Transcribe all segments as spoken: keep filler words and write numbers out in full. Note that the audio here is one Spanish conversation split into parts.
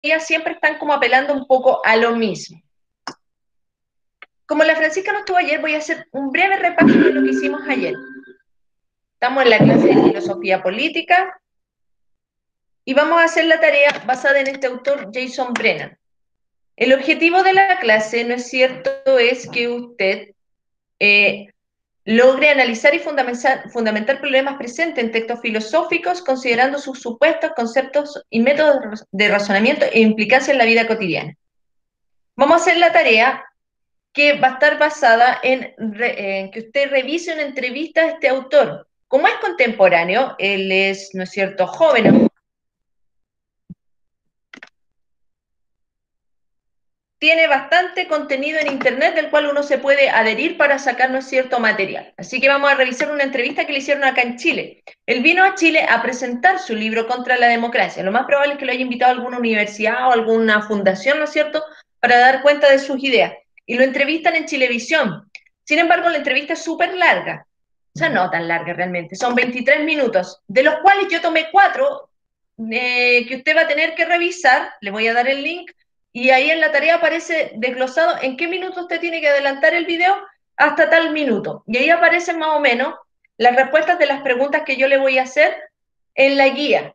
siempre están como apelando un poco a lo mismo. Como la Francisca no estuvo ayer, voy a hacer un breve repaso de lo que hicimos ayer. Estamos en la clase de filosofía política y vamos a hacer la tarea basada en este autor, Jason Brennan. El objetivo de la clase, ¿no es cierto?, es que usted eh, logre analizar y fundamentar, fundamentar problemas presentes en textos filosóficos, considerando sus supuestos, conceptos y métodos de razonamiento e implicancia en la vida cotidiana. Vamos a hacer la tarea que va a estar basada en, en que usted revise una entrevista a este autor. Como es contemporáneo, él es, ¿no es cierto?, joven, tiene bastante contenido en internet del cual uno se puede adherir para sacarnos cierto material. Así que vamos a revisar una entrevista que le hicieron acá en Chile. Él vino a Chile a presentar su libro Contra la Democracia. Lo más probable es que lo haya invitado a alguna universidad o alguna fundación, ¿no es cierto?, para dar cuenta de sus ideas. Y lo entrevistan en Chilevisión. Sin embargo, la entrevista es súper larga. O sea, no tan larga realmente. Son veintitrés minutos, de los cuales yo tomé cuatro eh, que usted va a tener que revisar. Le voy a dar el link y ahí en la tarea aparece desglosado en qué minuto usted tiene que adelantar el video hasta tal minuto. Y ahí aparecen más o menos las respuestas de las preguntas que yo le voy a hacer en la guía.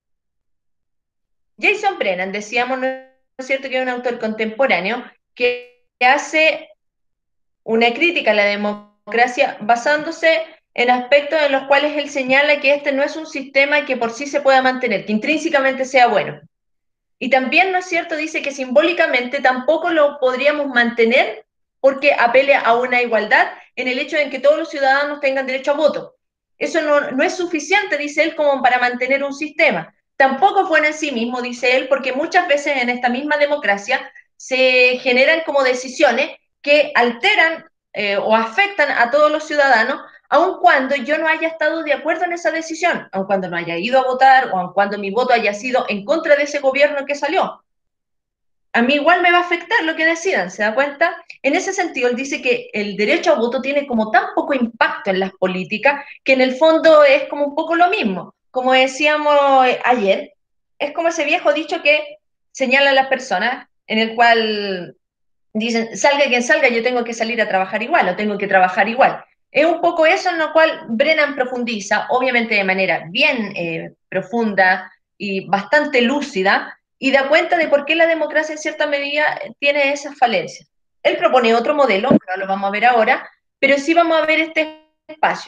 Jason Brennan, decíamos, ¿no es cierto?, que es un autor contemporáneo que hace una crítica a la democracia basándose en aspectos en los cuales él señala que este no es un sistema que por sí se pueda mantener, que intrínsecamente sea bueno. Y también, ¿no es cierto?, dice que simbólicamente tampoco lo podríamos mantener porque apele a una igualdad en el hecho de que todos los ciudadanos tengan derecho a voto. Eso no, no es suficiente, dice él, como para mantener un sistema. Tampoco es bueno en sí mismo, dice él, porque muchas veces en esta misma democracia se generan como decisiones que alteran eh, o afectan a todos los ciudadanos, aun cuando yo no haya estado de acuerdo en esa decisión, aun cuando no haya ido a votar o aun cuando mi voto haya sido en contra de ese gobierno que salió. A mí igual me va a afectar lo que decidan, ¿se da cuenta? En ese sentido, él dice que el derecho a voto tiene como tan poco impacto en las políticas que en el fondo es como un poco lo mismo. Como decíamos eh, ayer, es como ese viejo dicho que señala a las personas en el cual dicen, salga quien salga, yo tengo que salir a trabajar igual o tengo que trabajar igual. Es un poco eso en lo cual Brennan profundiza, obviamente de manera bien eh, profunda y bastante lúcida, y da cuenta de por qué la democracia en cierta medida tiene esas falencias. Él propone otro modelo, que no lo vamos a ver ahora, pero sí vamos a ver este espacio.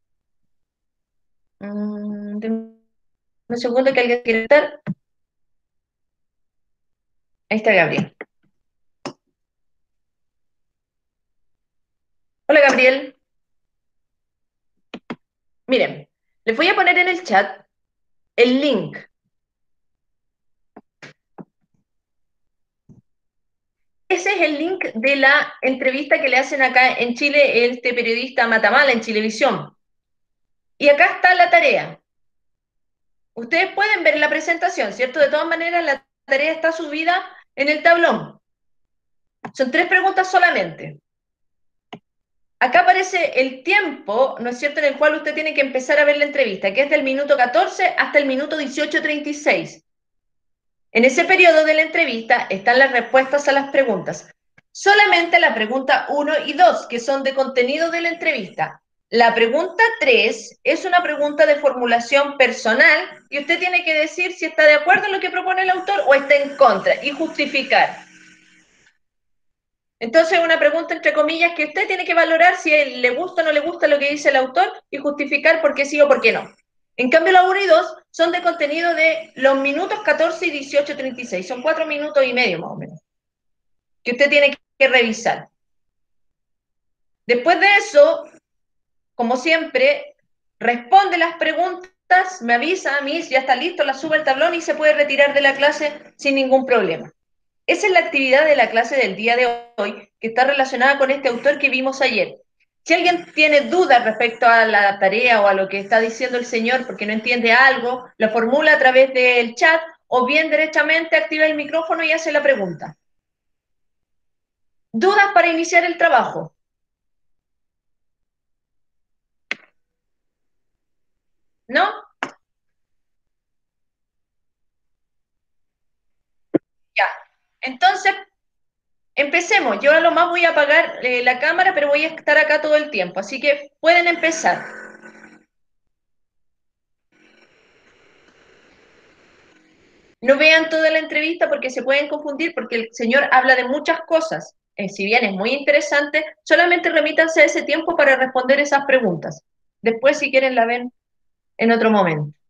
Mm, un segundo que alguien quiere estar. Ahí está Gabriel. Hola Gabriel. Miren, les voy a poner en el chat el link. Ese es el link de la entrevista que le hacen acá en Chile este periodista Matamala en Chilevisión. Y acá está la tarea. Ustedes pueden ver la presentación, ¿cierto? De todas maneras, la tarea está subida en el tablón. Son tres preguntas solamente. Acá aparece el tiempo, ¿no es cierto?, en el cual usted tiene que empezar a ver la entrevista, que es del minuto catorce hasta el minuto dieciocho treinta y seis. En ese periodo de la entrevista están las respuestas a las preguntas. Solamente la pregunta uno y dos, que son de contenido de la entrevista. La pregunta tres es una pregunta de formulación personal y usted tiene que decir si está de acuerdo en lo que propone el autor o está en contra y justificar. Entonces, una pregunta entre comillas que usted tiene que valorar si le gusta o no le gusta lo que dice el autor y justificar por qué sí o por qué no. En cambio, la uno y dos son de contenido de los minutos catorce y dieciocho treinta y seis. Son cuatro minutos y medio más o menos, que usted tiene que revisar. Después de eso, como siempre, responde las preguntas, me avisa a mí, si ya está listo, la sube al tablón y se puede retirar de la clase sin ningún problema. Esa es la actividad de la clase del día de hoy, que está relacionada con este autor que vimos ayer. Si alguien tiene dudas respecto a la tarea o a lo que está diciendo el señor porque no entiende algo, lo formula a través del chat o bien derechamente activa el micrófono y hace la pregunta. ¿Dudas para iniciar el trabajo? ¿No? Entonces, empecemos. Yo a lo más voy a apagar eh, la cámara, pero voy a estar acá todo el tiempo. Así que pueden empezar. No vean toda la entrevista porque se pueden confundir, porque el señor habla de muchas cosas. Eh, si bien es muy interesante, solamente remítanse a ese tiempo para responder esas preguntas. Después, si quieren, la ven en otro momento.